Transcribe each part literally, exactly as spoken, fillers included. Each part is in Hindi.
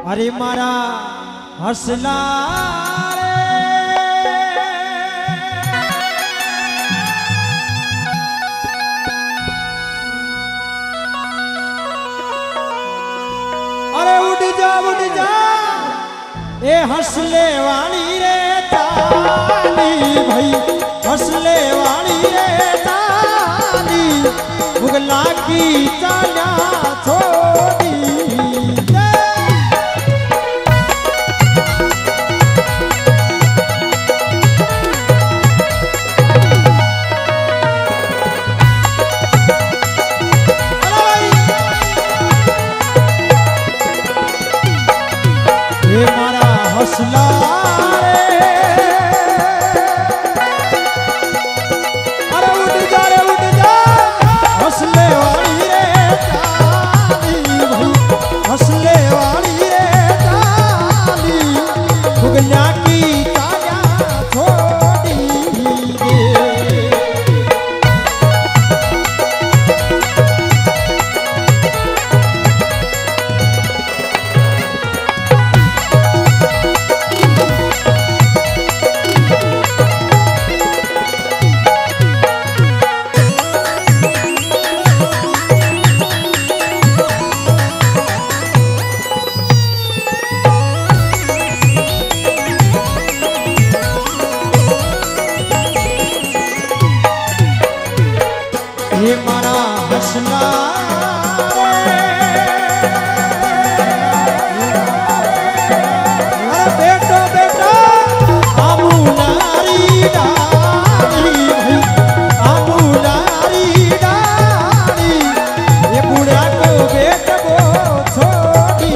अरे मारा हसला अरे उड़ जा उड़ जा ए हंसले वाली रे ताली भाई हंसले वाली रे ताली मुगला की चाला छोड़ी ये मारा हौसला अरे उड़ जा रे उड़ जा हौसले वाली रे ताली भाई हौसले वाली रे ताली भुगना की ताया छोड़ी ये मारा हंसना अरे बेटो बेटो आमू नारी डाली भाई आमू नारी डाली ये बुढ़ा को बेट को छोड़ी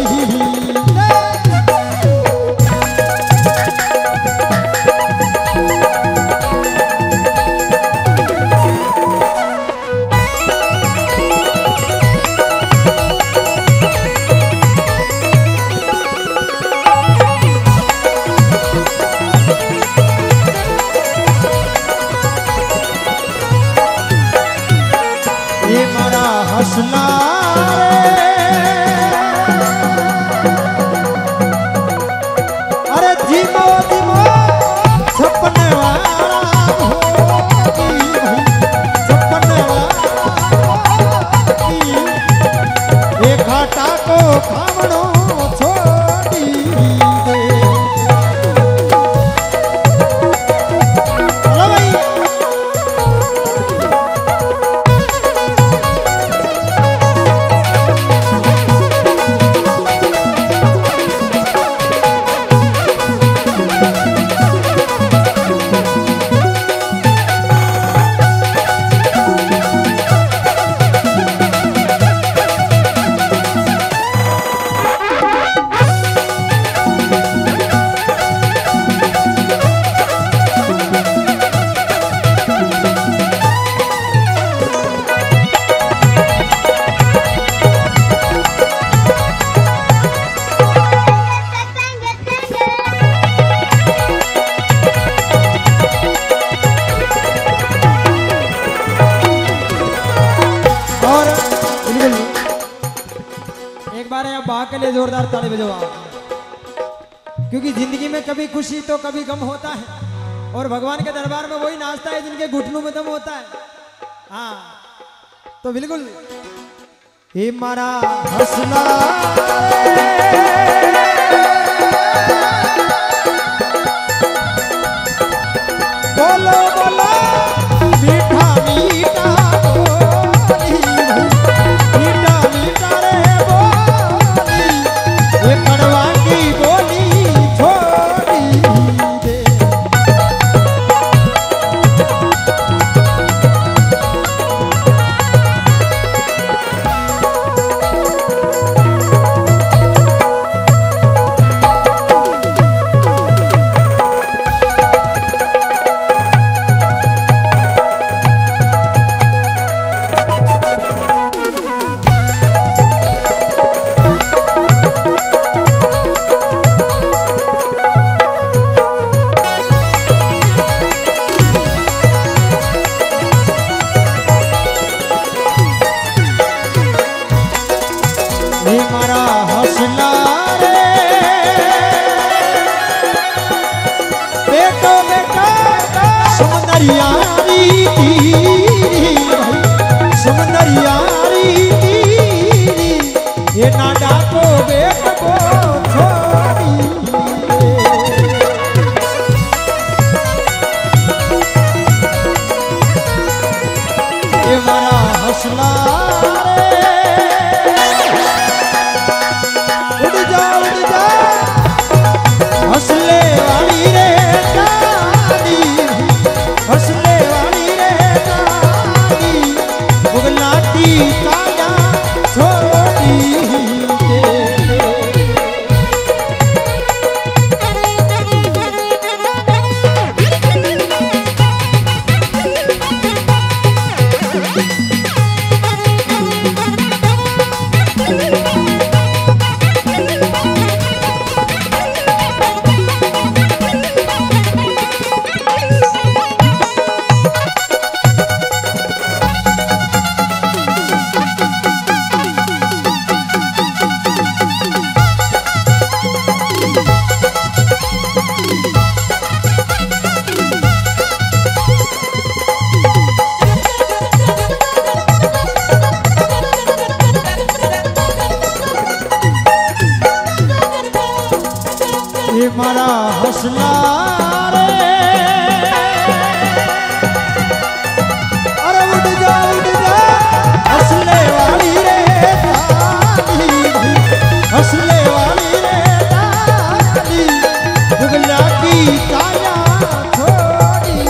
ये मारा हंसना अरे धीमो धीमो सपने वाला सपने वाला ये घाटा को खावड़ो छोड़ी दे के लिए जोरदार ताली बजाओ आप, क्योंकि जिंदगी में कभी खुशी तो कभी गम होता है और भगवान के दरबार में वही नाचता है जिनके घुटनों में दम होता है। हाँ तो बिल्कुल ये मारा हंसना बोलो बोलो मीठा मीठा मीठा मीठा रे ये कड़वा की बोली छोड़ी दे ये मारा हौसला रे, अरे उठ जा उठ जा हौसले वाली रे ताली, हौसले वाली रे ताली, बुगला की काया छोड़ी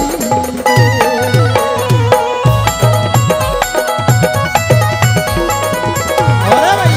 अरे भाई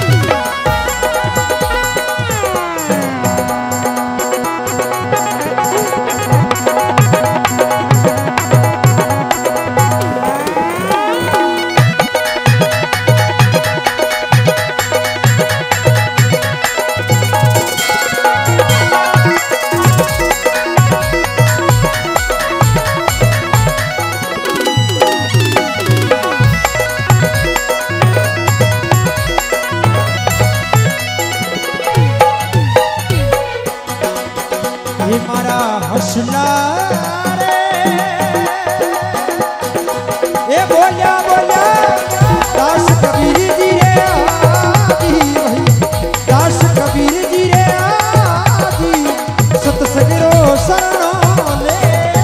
ये मारा हौसला रे, ये बोलिया बोलिया दास कबीर जी रे आदि, दास कबीर जी रे आदि, सतसंगरो शरणों ले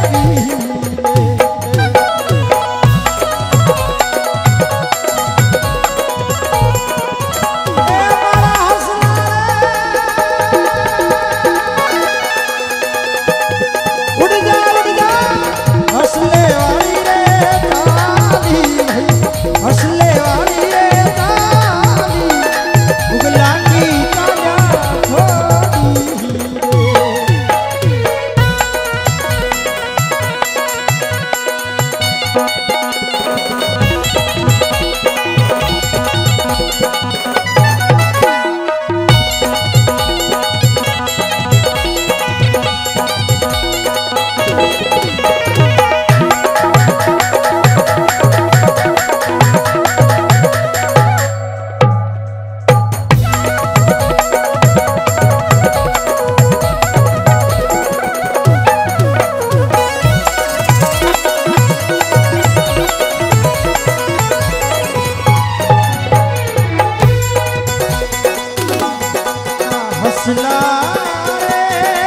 हौसला रे,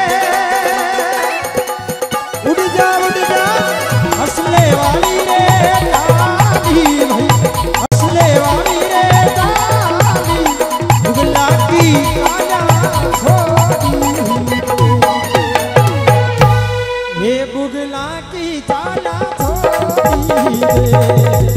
उड़ जा उड़ जा हौसले वाली रे ताली, हौसले वाली रे ताली, बुगला की काया छोड़ी, ये बुगला की काया छोड़ी रे।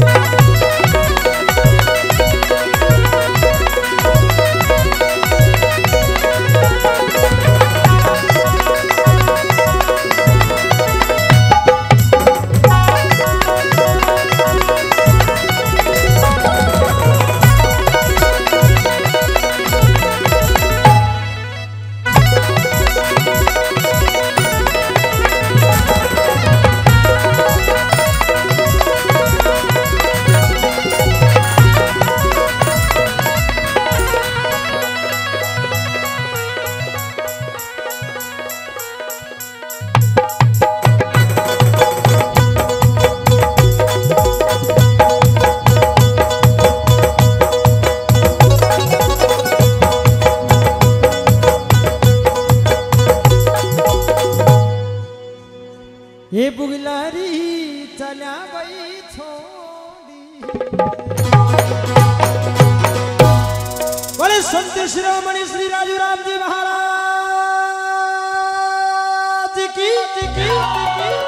ये बुगलारी चल्या गई छोड़ी, बोले संत शिरोमणि श्री राजू राम जी महाराज की, की, की, की।